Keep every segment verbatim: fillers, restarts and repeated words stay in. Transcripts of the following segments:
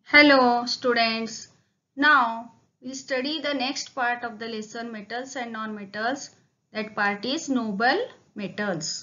Hello students. Now we study the next part of the lesson, metals and non-metals. That part is noble metals.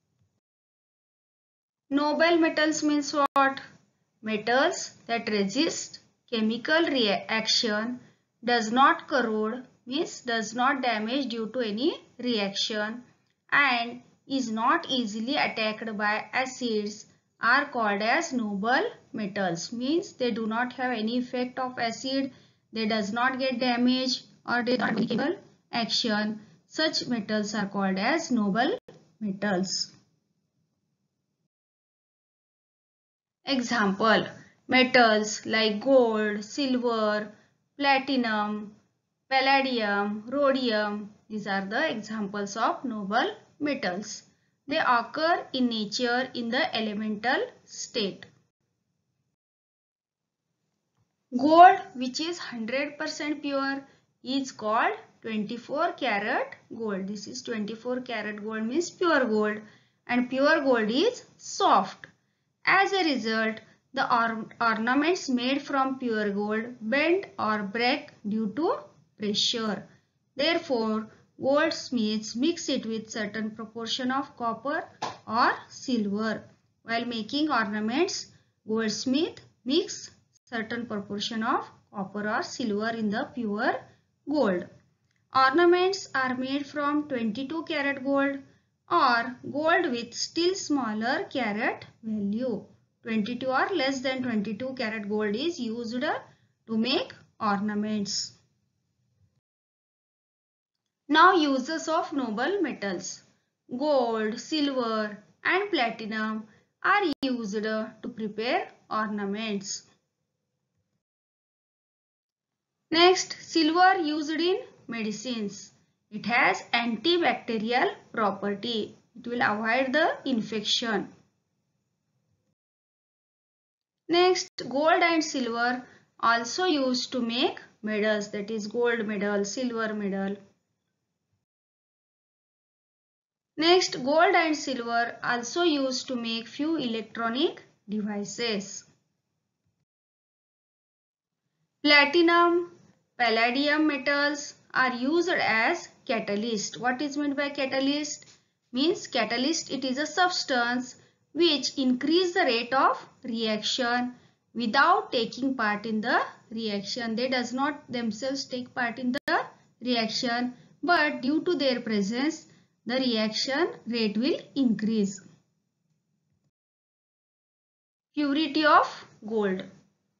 Noble metals means what? Metals that resist chemical reaction, does not corrode, means does not damage due to any reaction, and is not easily attacked by acids are called as noble metals. Means they do not have any effect of acid, they does not get damaged, or they do not have chemical action. Such metals are called as noble metals. Example: metals like gold, silver, platinum, palladium, rhodium. These are the examples of noble metals. They occur in nature in the elemental state. Gold, which is one hundred percent pure, is called twenty-four karat gold. This is twenty-four karat gold, means pure gold, and pure gold is soft. As a result, the or ornaments made from pure gold bend or break due to pressure. Therefore, goldsmiths mix it with certain proportion of copper or silver. While making ornaments, goldsmith mix certain proportion of copper or silver in the pure gold. Ornaments are made from twenty-two karat gold or gold with still smaller carat value. twenty-two or less than twenty-two karat gold is used to make ornaments. Now uses of noble metals. Gold, silver and platinum are used to prepare ornaments. Next, silver used in medicines. It has antibacterial property. It will avoid the infection. Next, gold and silver also used to make medals, that is gold medal, silver medal. Next, gold and silver also used to make few electronic devices. Platinum, palladium metals are used as catalyst. What is meant by catalyst? Means catalyst, it is a substance which increase the rate of reaction without taking part in the reaction. They does not themselves take part in the reaction, but due to their presence, the reaction rate will increase. Purity of gold. one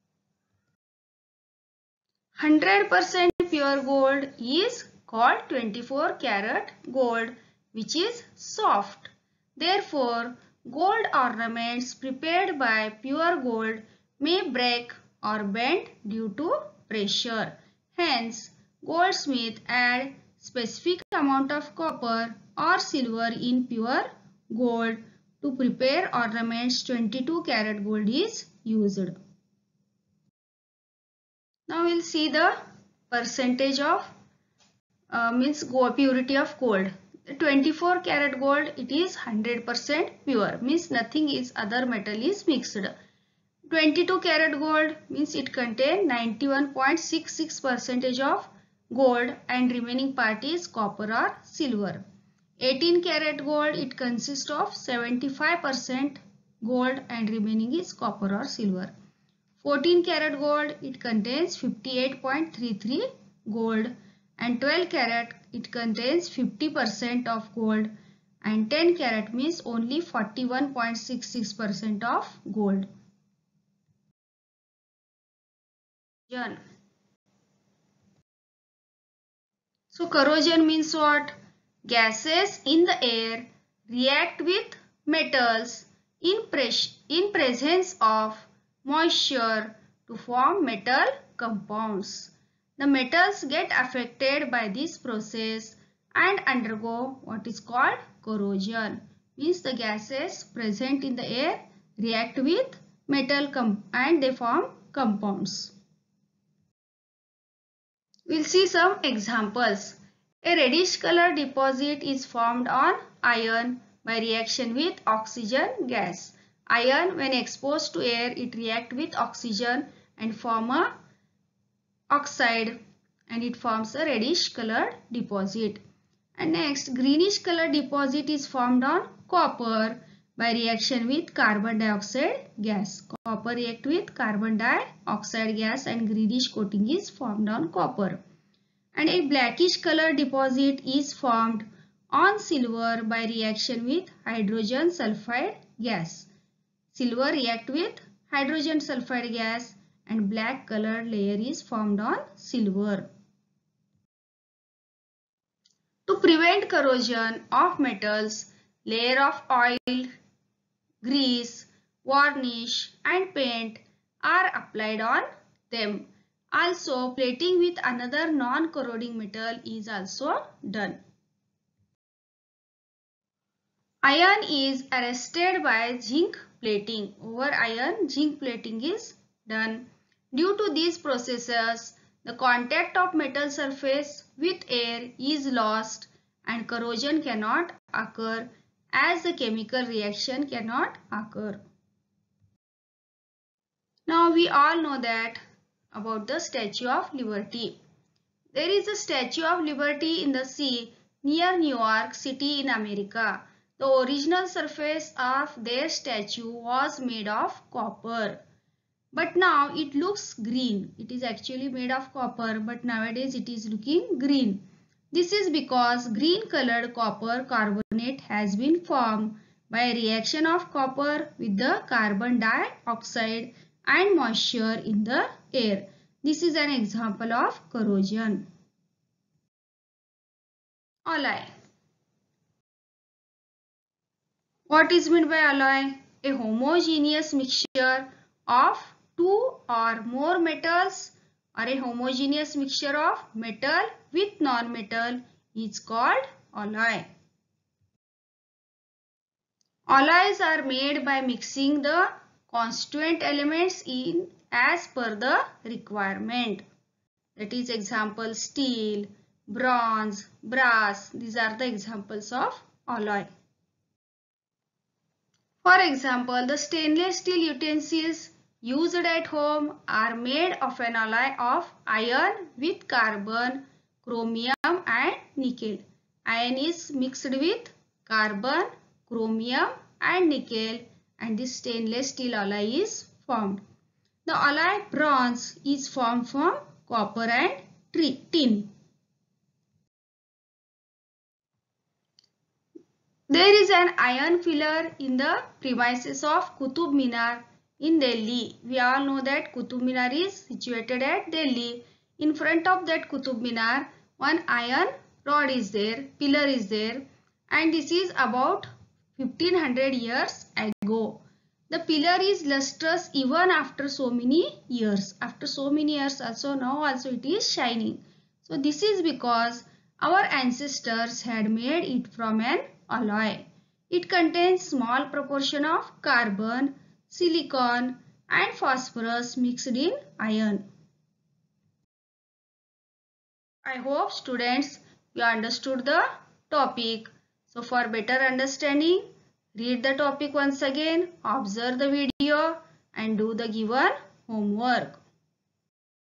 hundred percent pure gold is called twenty-four karat gold, which is soft. Therefore, gold ornaments prepared by pure gold may break or bend due to pressure. Hence, goldsmiths add specific amount of copper or silver in pure gold to prepare ornaments. twenty-two karat gold is used. Now we will see the percentage of uh, means purity of gold. twenty-four karat gold, it is one hundred percent pure, means nothing is other metal is mixed. twenty-two karat gold means it contains ninety-one point six six percent of gold and remaining part is copper or silver. eighteen karat gold, it consists of seventy-five percent gold and remaining is copper or silver. fourteen karat gold, it contains fifty-eight point three three gold, and twelve karat, it contains fifty percent of gold, and ten karat means only forty-one point six six percent of gold. Corrosion. So corrosion means what? Gases in the air react with metals in, pres in presence of moisture to form metal compounds. The metals get affected by this process and undergo what is called corrosion. Means the gases present in the air react with metal and they form compounds. We'll see some examples. A reddish color deposit is formed on iron by reaction with oxygen gas. Iron, when exposed to air, it reacts with oxygen and form a oxide, and it forms a reddish colored deposit. And next, greenish colored deposit is formed on copper by reaction with carbon dioxide gas. Copper react with carbon dioxide gas and greenish coating is formed on copper. And a blackish colored deposit is formed on silver by reaction with hydrogen sulfide gas. Silver react with hydrogen sulfide gas and black colored layer is formed on silver. To prevent corrosion of metals, layer of oil, grease, varnish and paint are applied on them. Also, plating with another non-corroding metal is also done. Iron is arrested by zinc plating. Over iron, zinc plating is done. Due to these processes, the contact of metal surface with air is lost and corrosion cannot occur as the chemical reaction cannot occur. Now we all know that about the Statue of Liberty. There is a Statue of Liberty in the sea near New York City in America. The original surface of their statue was made of copper. But now it looks green. It is actually made of copper, but nowadays it is looking green. This is because green colored copper carbonate has been formed by a reaction of copper with the carbon dioxide and moisture in the air. This is an example of corrosion. Alloy. What is meant by alloy? A homogeneous mixture of two or more metals or a homogeneous mixture of metal with non-metal is called alloy. Alloys are made by mixing the constituent elements in as per the requirement. That is example steel, bronze, brass. These are the examples of alloy. For example, the stainless steel utensils used at home are made of an alloy of iron with carbon, chromium and nickel. Iron is mixed with carbon, chromium and nickel and this stainless steel alloy is formed. The alloy bronze is formed from copper and tin. There is an iron pillar in the premises of Qutub Minar in Delhi. We all know that Qutub Minar is situated at Delhi. In front of that Qutub Minar, one iron rod is there, pillar is there, and this is about fifteen hundred years ago. The pillar is lustrous even after so many years. After so many years also, now also it is shining. So this is because our ancestors had made it from an alloy. It contains small proportion of carbon, silicon and phosphorus mixed in iron. I hope students you understood the topic. So for better understanding, read the topic once again, observe the video and do the given homework.